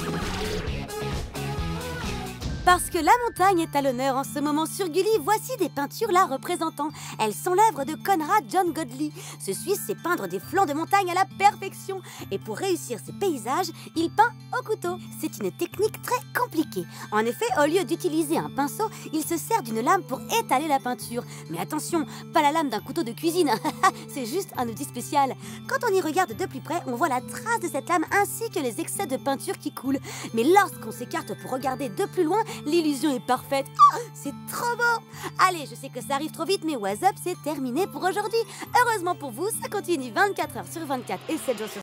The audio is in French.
Parce que la montagne est à l'honneur en ce moment sur Gulli, voici des peintures la représentant. Elles sont l'œuvre de Conrad John Godley. Ce Suisse sait peindre des flancs de montagne à la perfection. Et pour réussir ses paysages, il peint au couteau. C'est une technique très compliquée. En effet, au lieu d'utiliser un pinceau, il se sert d'une lame pour étaler la peinture. Mais attention, pas la lame d'un couteau de cuisine. C'est juste un outil spécial. Quand on y regarde de plus près, on voit la trace de cette lame ainsi que les excès de peinture qui coulent. Mais lorsqu'on s'écarte pour regarder de plus loin, l'illusion est parfaite. Oh, c'est trop beau. Allez, je sais que ça arrive trop vite, mais What's Up, c'est terminé pour aujourd'hui. Heureusement pour vous, ça continue 24 heures sur 24 et 7 jours sur